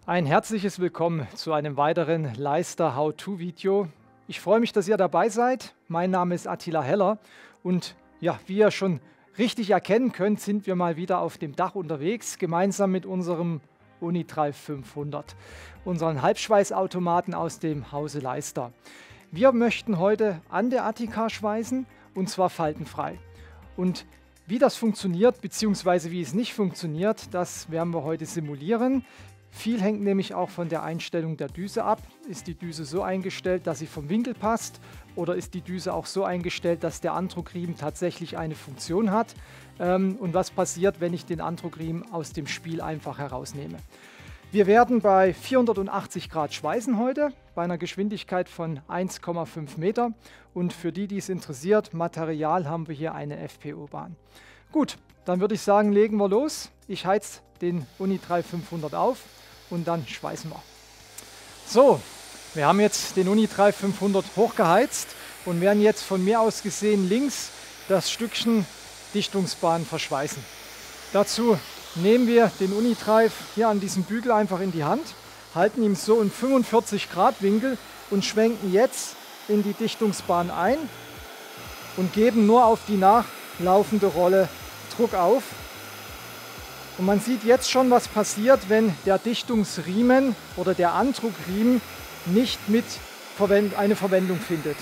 Ein herzliches Willkommen zu einem weiteren Leister How-To-Video. Ich freue mich, dass ihr dabei seid. Mein Name ist Attila Heller und ja, wie ihr schon richtig erkennen könnt, sind wir mal wieder auf dem Dach unterwegs, gemeinsam mit unserem Unitrive 500, unseren Halbschweißautomaten aus dem Hause Leister. Wir möchten heute an der Attika schweißen und zwar faltenfrei. Und wie das funktioniert bzw. wie es nicht funktioniert, das werden wir heute simulieren. Viel hängt nämlich auch von der Einstellung der Düse ab. Ist die Düse so eingestellt, dass sie vom Winkel passt, oder ist die Düse auch so eingestellt, dass der Andruckriemen tatsächlich eine Funktion hat? Und was passiert, wenn ich den Andruckriemen aus dem Spiel einfach herausnehme? Wir werden bei 480 Grad schweißen heute, bei einer Geschwindigkeit von 1,5 Meter. Und für die, die es interessiert, Material haben wir hier eine FPO-Bahn. Gut, dann würde ich sagen, legen wir los. Ich heize den Unitrive 500 auf und dann schweißen wir. So, wir haben jetzt den Unitrive 500 hochgeheizt und werden jetzt von mir aus gesehen links das Stückchen Dichtungsbahn verschweißen. Dazu nehmen wir den Unitrive hier an diesem Bügel einfach in die Hand, halten ihn so in 45 Grad Winkel und schwenken jetzt in die Dichtungsbahn ein und geben nur auf die nachlaufende Rolle Druck auf. Und man sieht jetzt schon, was passiert, wenn der Dichtungsriemen oder der Andruckriemen nicht mit eine Verwendung findet.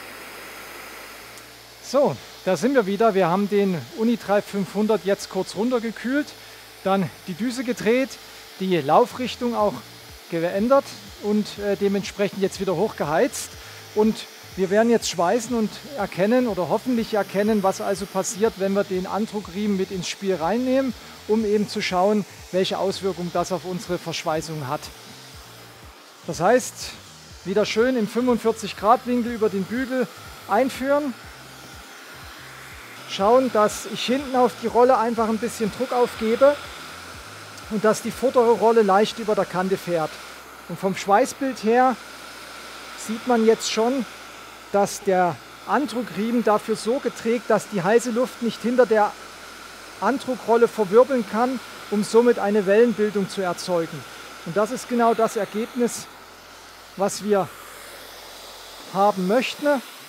So, da sind wir wieder. Wir haben den Unitrive 500 jetzt kurz runtergekühlt, dann die Düse gedreht, die Laufrichtung auch geändert und dementsprechend jetzt wieder hochgeheizt. Und wir werden jetzt schweißen und erkennen oder hoffentlich erkennen, was also passiert, wenn wir den Andruckriemen mit ins Spiel reinnehmen, um eben zu schauen, welche Auswirkungen das auf unsere Verschweißung hat. Das heißt, wieder schön im 45 Grad Winkel über den Bügel einführen. Schauen, dass ich hinten auf die Rolle einfach ein bisschen Druck aufgebe und dass die vordere Rolle leicht über der Kante fährt. Und vom Schweißbild her sieht man jetzt schon, dass der Andruckriemen dafür Sorge trägt, dass die heiße Luft nicht hinter der Andruckrolle verwirbeln kann, um somit eine Wellenbildung zu erzeugen. Und das ist genau das Ergebnis, was wir haben möchten.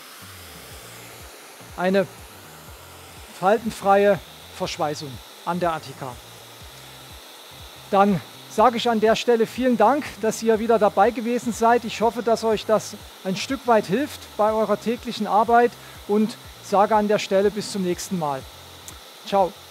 Eine faltenfreie Verschweißung an der Attika. Dann sage ich an der Stelle vielen Dank, dass ihr wieder dabei gewesen seid. Ich hoffe, dass euch das ein Stück weit hilft bei eurer täglichen Arbeit und sage an der Stelle bis zum nächsten Mal. Ciao.